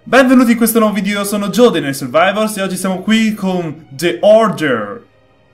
Benvenuti in questo nuovo video, io sono Joe dei Survivors e oggi siamo qui con The Order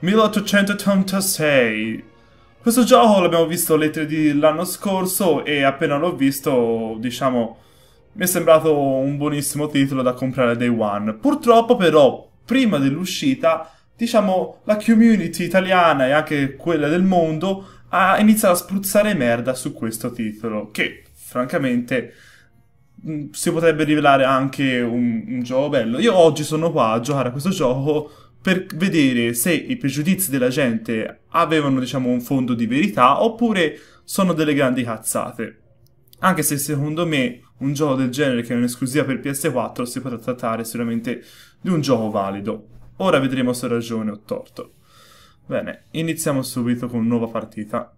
1886. Questo gioco l'abbiamo visto alle 3 dell'anno scorso e appena l'ho visto, diciamo, mi è sembrato un buonissimo titolo da comprare day one. Purtroppo però, prima dell'uscita, diciamo, la community italiana e anche quella del mondo ha iniziato a spruzzare merda su questo titolo, che francamente si potrebbe rivelare anche un gioco bello. Io oggi sono qua a giocare a questo gioco per vedere se i pregiudizi della gente avevano, diciamo, un fondo di verità oppure sono delle grandi cazzate. Anche se secondo me un gioco del genere che è un'esclusiva per PS4 si potrà trattare sicuramente di un gioco valido. Ora vedremo se ho ragione o torto. Bene, iniziamo subito con nuova partita.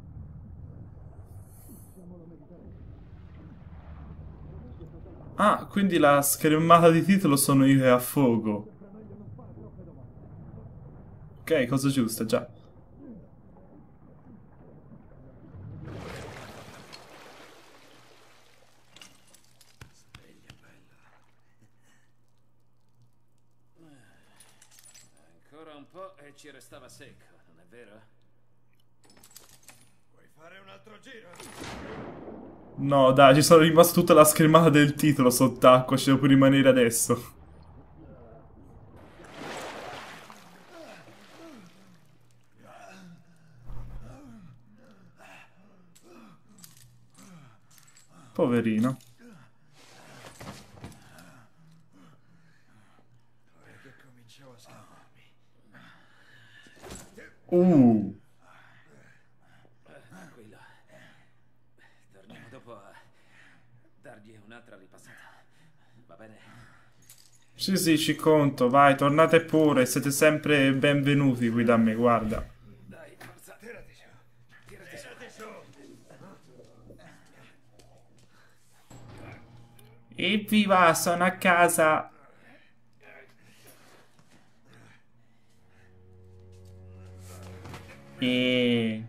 Ah, quindi la schermata di titolo sono io che affogo. Ok, cosa giusta, già. Ancora un po' e ci restava secco, non è vero? Vuoi fare un altro giro? No, dai, ci sono rimasto tutta la schermata del titolo sott'acqua, ci devo pure rimanere adesso. Poverino. Vorrei che cominciavo a scaldarmi. Tranquillo. Torniamo dopo a dargli un'altra ripassata. Va bene? Sì, sì, ci conto, vai, tornate pure, siete sempre benvenuti qui da me, guarda. Dai, forza. Tirati su. Tirati su. Evviva, sono a casa. E...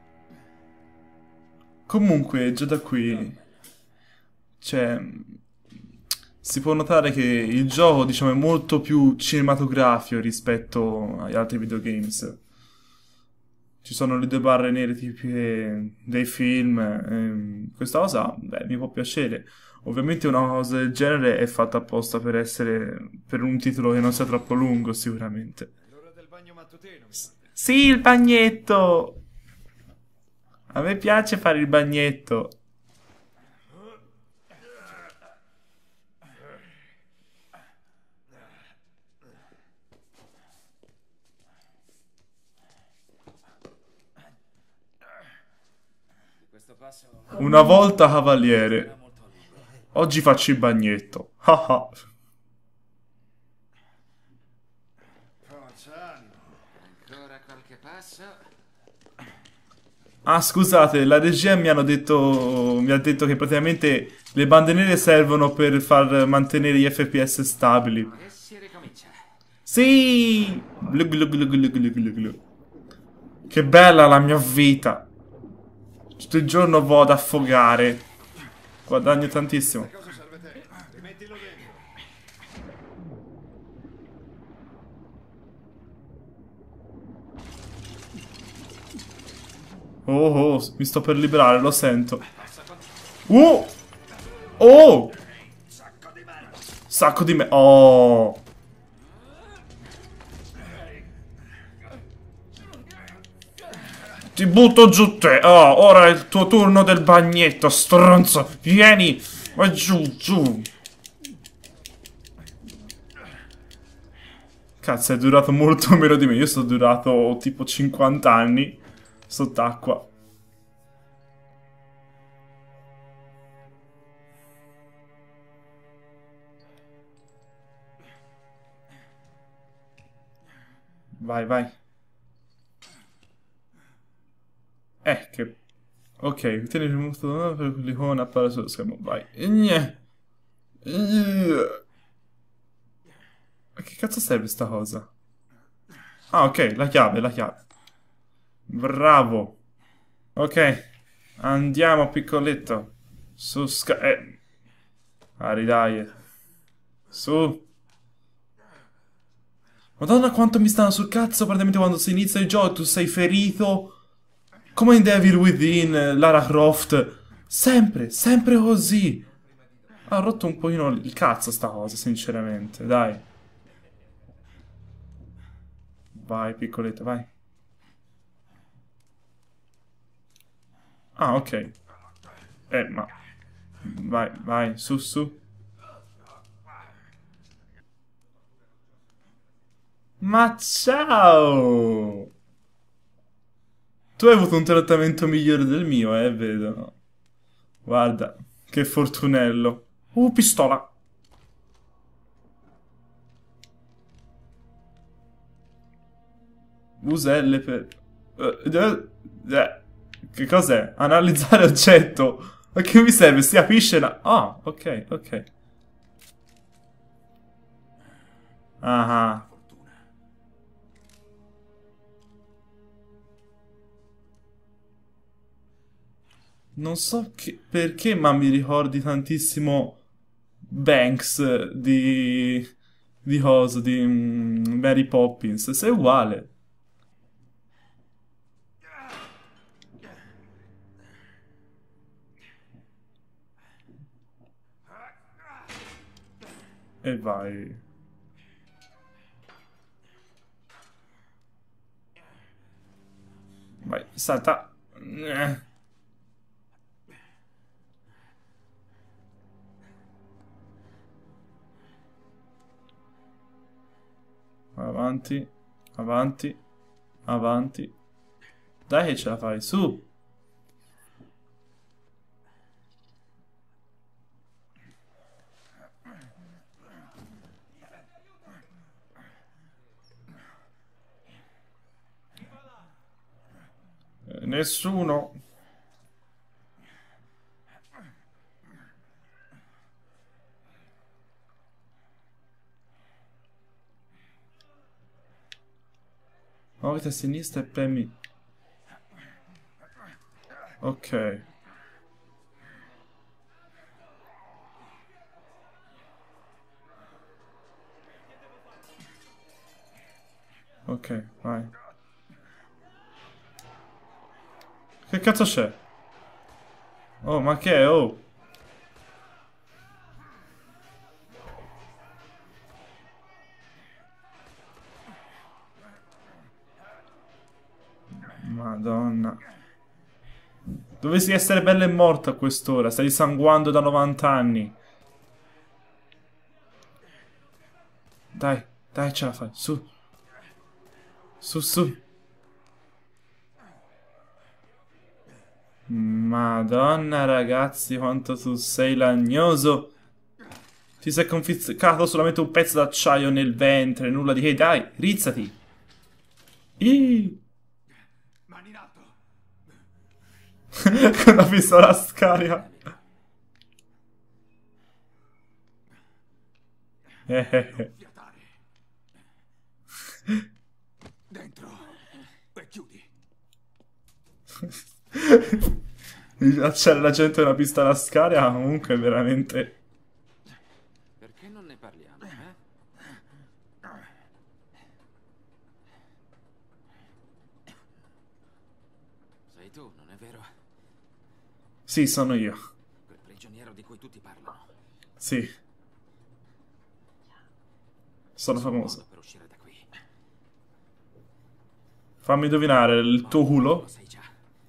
Comunque, già da qui, cioè, si può notare che il gioco, diciamo, è molto più cinematografico rispetto agli altri videogames. Ci sono le due barre nere tipiche dei film. Questa cosa, beh, mi può piacere. Ovviamente una cosa del genere è fatta apposta per essere per un titolo che non sia troppo lungo, sicuramente. È l'ora del bagno mattutino. Sì, il bagnetto! A me piace fare il bagnetto. Di questo passo Una volta cavaliere. era molto a lungo. Oggi faccio il bagnetto. Haha. Forza, animo. Ancora qualche passo. Ah, scusate, la regia mi ha detto che praticamente le bande nere servono per far mantenere gli FPS stabili. E si ricomincia. Sì! Glu glu glu glu glu glu glu. Che bella la mia vita. Tutto il giorno vado ad affogare. Guadagno tantissimo. Cosa serve te? Rimettilo dentro. Oh, oh, mi sto per liberare, lo sento. Oh! Sacco di merda. Sacco di me. Oh! Ti butto giù te. Oh, ora è il tuo turno del bagnetto, stronzo. Vieni. Vai giù, giù. Cazzo, è durato molto meno di me. Io sto durato tipo 50 anni sott'acqua. Vai, vai. Che... Ok, tieni premuto per l'icona appare sullo schermo. Vai. Ma che cazzo serve sta cosa? Ah, ok, la chiave, la chiave. Bravo. Ok, andiamo, piccoletto. Su Ari, dai. Su. Madonna quanto mi stanno sul cazzo praticamente quando si inizia il gioco, tu sei ferito. Come in Devil Within, Lara Croft. Sempre, sempre così. Ha rotto un pochino il cazzo sta cosa, sinceramente, dai. Vai, piccoletta, vai. Ah, ok. Ma... Vai, vai, su, su. Ma ciao! Tu hai avuto un trattamento migliore del mio, vedo. Guarda, che fortunello. Pistola. Uselle per... Che cos'è? Analizzare oggetto. Ma che mi serve? Si capisce la... Ah, ok, ok. Ah. Non so perché, ma mi ricordi tantissimo Banks di... Di cosa? Di Mary Poppins. Sei uguale. E vai. Vai, salta. Avanti, avanti, avanti. Dai che ce la fai, su. Nessuno. Muoviti a sinistra e premi. Ok. Ok, vai. Che cazzo c'è? Oh, ma che è? Oh. Madonna. Dovresti essere bella e morta a quest'ora. Stai sanguando da 90 anni. Dai, dai, ce la fai. Su. Su, su. Madonna, ragazzi, quanto tu sei lagnoso. Ti sei conficcato solamente un pezzo d'acciaio nel ventre, nulla di che. Dai, rizzati. Mani in alto. Con la pistola a scarica. Fiatare. Dentro. E chiudi. C'è la gente una pistola a scarica, comunque veramente... Perché non ne parliamo, eh? Sei tu, non è vero? Sì, sono io. Quel prigioniero di cui tutti parlano. Sì. Sono famoso. Per uscire da qui. Fammi indovinare, il tuo Lo culo? sai già.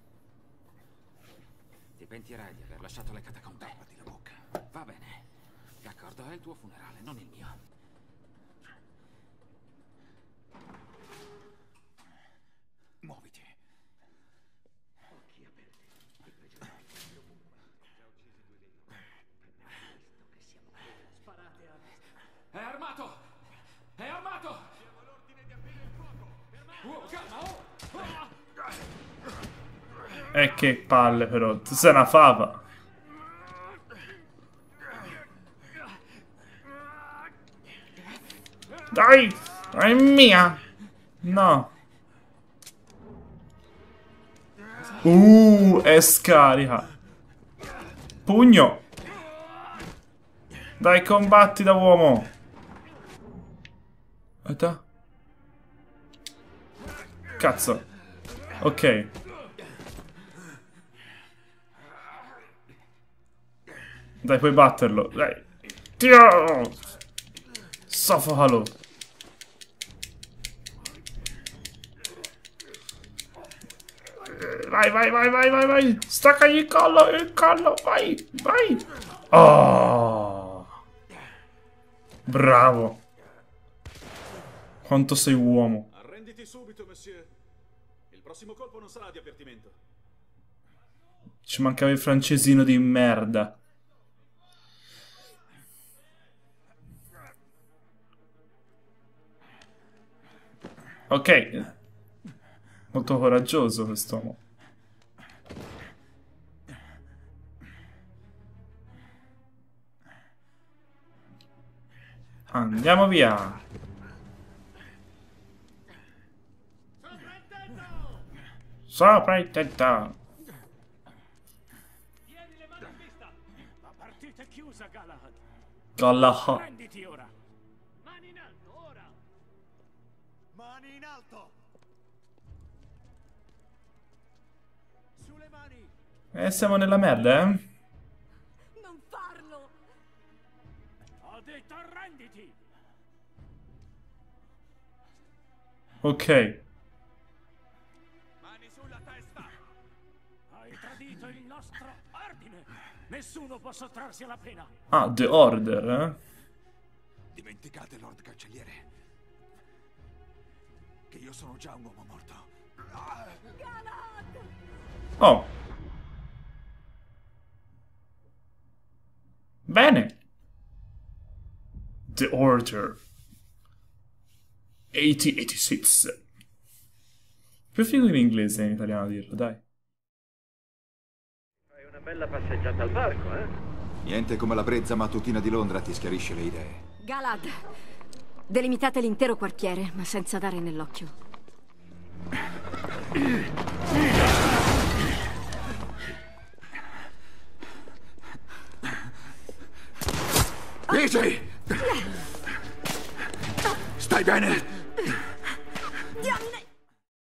Ti pentirai di aver lasciato le catacombe. Tappati la bocca. Va bene. D'accordo, è il tuo funerale, non il mio. Muoviti. È armato! È armato! Diamo l'ordine di aprire il fuoco! Calma, Che palle però, tu sei una fava. Dai, è mia. No. È scarica. Pugno. Dai, combatti da uomo. Aspetta. Cazzo. Ok. Dai, puoi batterlo. Dai. Dio! Soffocalo. Vai, vai, vai, vai, vai, vai. Staccagli il collo, vai, vai. Oh. Bravo. Quanto sei uomo. Arrenditi subito, monsieur. Il prossimo colpo non sarà di avvertimento. Ci mancava il francesino di merda. Ok. Molto coraggioso quest'uomo. Andiamo via. Sopra il tetto. Tieni le mani in vista! La partita è chiusa, Galahad! Galahad. Prenditi ora! Mani in alto, ora! Mani in alto! Sulle mani! Siamo nella merda, eh? Non farlo! Ho detto arrenditi! Ok. Mani sulla testa! Hai tradito il nostro ordine! Nessuno può sottrarsi alla pena! Ah, The Order, eh? Dimenticate, Lord Cancelliere, che io sono già un uomo morto. Galahad! Oh. Bene. The Order. 8086. Più figo in inglese in italiano a dirlo, dai. Fai una bella passeggiata al parco, eh? Niente come la brezza mattutina di Londra ti schiarisce le idee. Galahad, delimitate l'intero quartiere, ma senza dare nell'occhio. Easy! Stai bene?